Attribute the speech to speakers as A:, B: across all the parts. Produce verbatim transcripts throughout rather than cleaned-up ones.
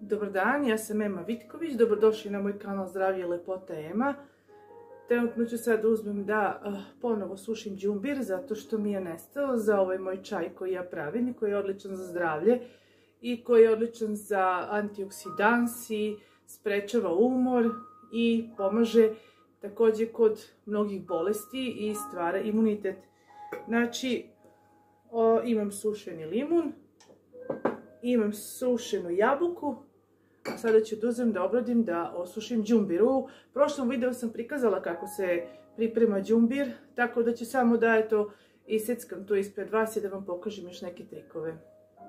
A: Dobar dan, ja sam Ema Vitković, dobrodošli na moj kanal Zdravlje i lepota Ema. Trenutno ću sad uzmem da uh, ponovo sušim đumbir zato što mi je nestao za ovaj moj čaj koji ja pravim i koji je odličan za zdravlje i koji je odličan za antioksidans i sprečava umor i pomaže također kod mnogih bolesti i stvara imunitet. Znači, o, imam sušeni limun, imam sušenu jabuku, a sada ću da uzem da obradim da osušim đumbir. U prošlom videu sam prikazala kako se priprema đumbir, tako da ću samo da eto iseckam to ispred vas i da vam pokažem još neke trikove.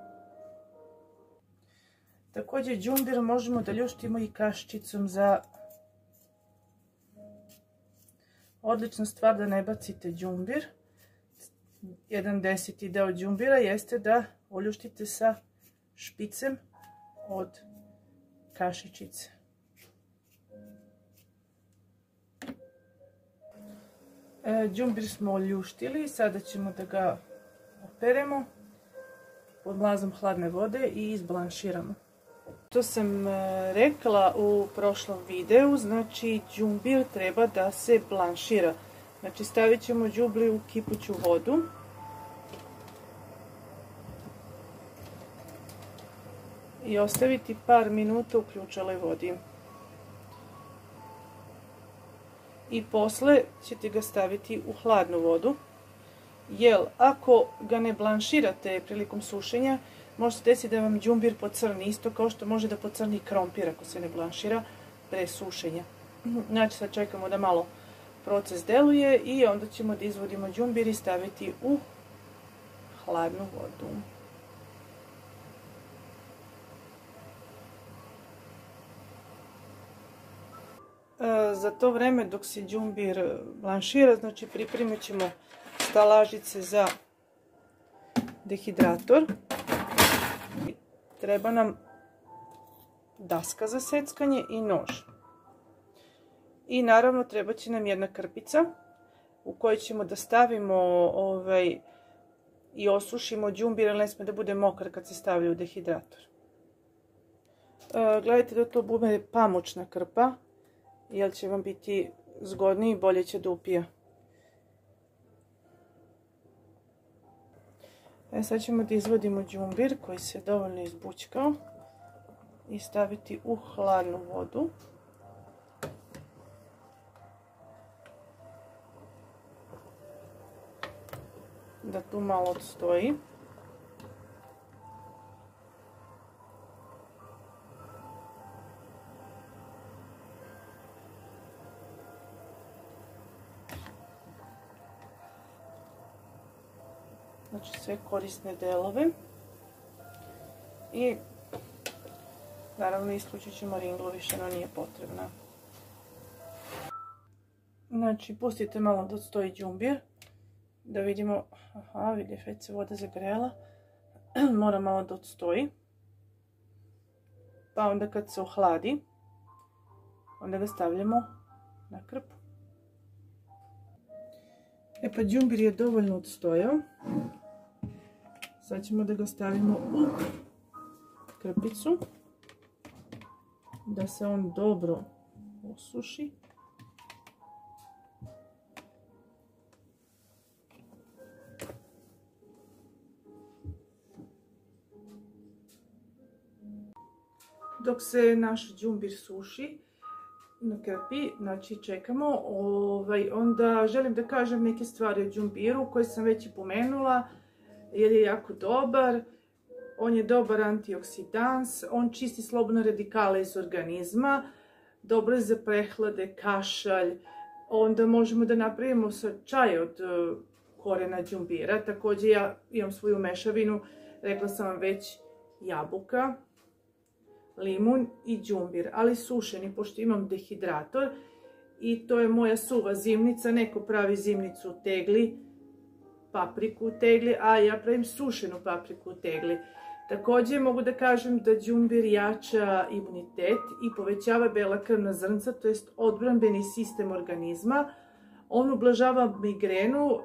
A: Također đumbir možemo da ljuštimo i kaščicom za odlična stvar da ne bacite đumbir. Jedan deseti deo đumbira jeste da oljuštite sa špicem od kašičice. E, đumbir smo oljuštili, sada ćemo da ga operemo pod mlazom hladne vode i izblanširamo. To sam e, rekla u prošlom videu, znači đumbir treba da se blanšira. Znači stavit ćemo đumbir u kipuću vodu. I ostaviti par minuta u ključaloj vodi. I posle ćete ga staviti u hladnu vodu. Jer ako ga ne blanširate prilikom sušenja, može se desiti da vam đumbir pocrni, isto kao što može da pocrni krompir ako se ne blanšira pre sušenja. Znači sad čekamo da malo proces deluje i onda ćemo da izvodimo đumbir i staviti u hladnu vodu. Za to vreme dok se đumbir blanšira, znači pripremit ćemo stalažice za dehidrator. Treba nam daska za seckanje i nož. I naravno treba će nam jedna krpica u kojoj ćemo da stavimo ovaj, i osušimo đumbir, ali ne sme da bude mokar kad se stavlja u dehidrator. Gledajte da to bude pamučna krpa, jer će vam biti zgodniji i bolje će da upija. E sad ćemo da izvodimo đumbir koji se dovoljno izbućkao i staviti u hladnu vodu. Da tu malo odstoji. Znači sve korisne delove i naravno isključit ćemo ringlu, više nam nije potrebna. Znači pustite malo da odstoji đumbir, da vidimo, aha vidite već se voda zagrela, mora malo da odstoji, pa onda kad se ohladi, onda ga stavljamo na krpu. E pa đumbir je dovoljno odstojao. Sad ćemo da ga stavimo u krpicu, da se on dobro osuši. Dok se naš đumbir suši na krpi, znači čekamo, ovaj, onda želim da kažem neke stvari o đumbiru koje sam već i pomenula, jer je jako dobar. On je dobar antioksidans, on čisti slobodne radikale iz organizma, dobro je za prehlade, kašalj, onda možemo da napravimo sa čaj od korena đumbira. Također ja imam svoju mešavinu, rekla sam vam već, jabuka, limun i đumbir, ali sušeni, pošto imam dehidrator i to je moja suva zimnica. Neko pravi zimnicu u tegli, papriku u tegli, a ja pravim sušenu papriku u tegli. Također mogu da kažem da đumbir jača imunitet i povećava bela krvna zrnca, to jest odbrambeni sistem organizma. On ublažava migrenu,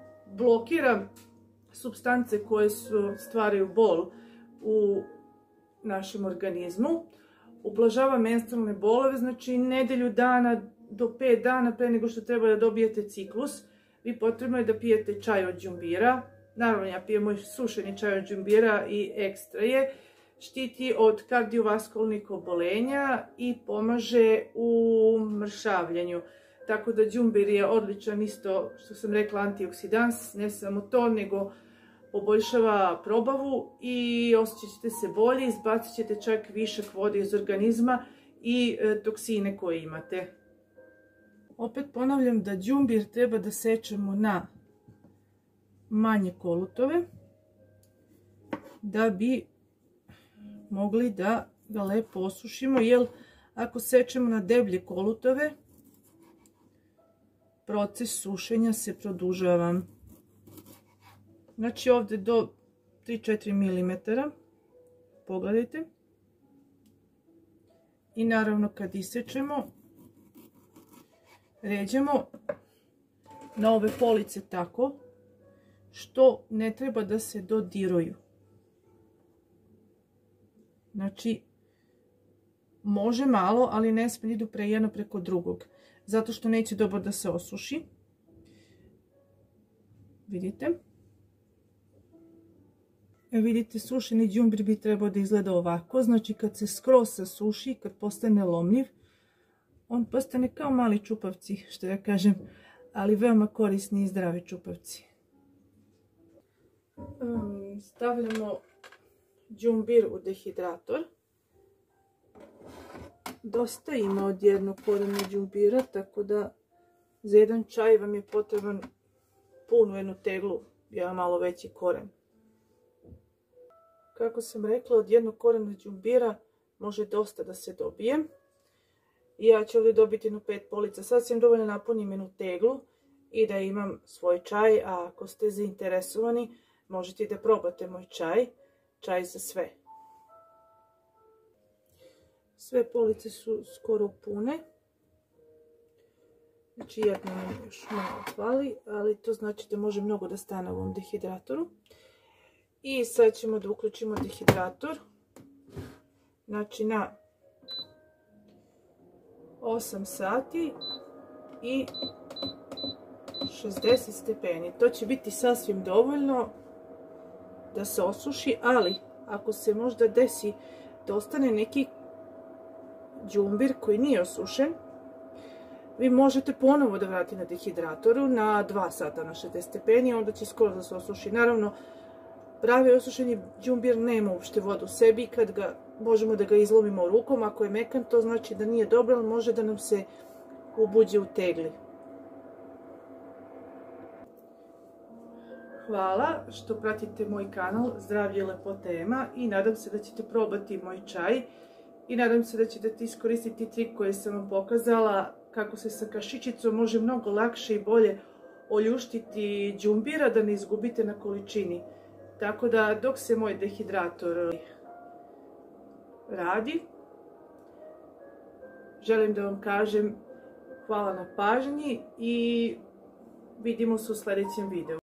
A: blokira supstance koje stvaraju bol u našem organizmu. Ublažava menstrualne bolove, znači nedelju dana do pet dana pre nego što treba da dobijete ciklus. Vi potrebno je da pijete čaj od đumbira. Naravno, ja pijem moj sušeni čaj od đumbira i ekstra je. Štiti od kardiovaskularnih obolenja i pomaže u mršavljenju. Tako da đumbir je odličan isto, što sam rekla, antioksidans, ne samo to, nego poboljšava probavu i osjećat ćete se bolje, izbacit ćete čak višak vode iz organizma i e, toksine koje imate. Opet ponavljam da đumbir treba da sečemo na manje kolutove da bi mogli da ga lepo osušimo, jer ako sečemo na deblje kolutove, proces sušenja se produžava. Znači ovdje do tri do četiri milimetra, pogledajte. I naravno kad isečemo, ređemo na ove police tako, što ne treba da se dodiruju. Znači, može malo, ali ne smije idu pre jedno preko drugog, zato što neće dobro da se osuši. Vidite? E, vidite, sušeni đumbir bi trebao da izgleda ovako. Znači, kad se skroz sasuši, kad postane lomljiv, on postane kao mali čupavci, što ja kažem, ali veoma korisni i zdravi čupavci. Um, stavljamo đumbir u dehidrator. Dosta ima od jednog korena đumbira, tako da za jedan čaj vam je potreban punu jednu teglu, jedan malo veći koren. Kako sam rekla, od jednog korena đumbira može dosta da se dobije. I ja ću ovdje dobiti jednu pet polica. Sasvim dovoljno napunim jednu teglu i da imam svoj čaj, a ako ste zainteresovani, možete da probate moj čaj. Čaj za sve. Sve police su skoro pune. Znači jedna nam još malo fali, ali to znači da može mnogo da stane u ovom dehidratoru. I sad ćemo da uključimo dehidrator. Znači na osam sati i šezdeset stepeni. To će biti sasvim dovoljno da se osuši, ali ako se možda desi da ostane neki đumbir koji nije osušen, vi možete ponovo da vratite na dehidratoru na dva sata na šezdeset stepeni, onda će skoro da se osuši. Naravno, pravi osušeni đumbir nema uopšte vodu u sebi, kad ga možemo da ga izlomimo rukom, ako je mekan to znači da nije dobro, ali može da nam se ubuđe u tegli. Hvala što pratite moj kanal Zdravlje i lepota Ema i nadam se da ćete probati moj čaj i nadam se da ćete iskoristiti trik koji sam vam pokazala kako se sa kašičicom može mnogo lakše i bolje oljuštiti đumbira da ne izgubite na količini. Tako da dok se moj dehidrator radi, želim da vam kažem hvala na pažnji i vidimo se u sljedećem videu.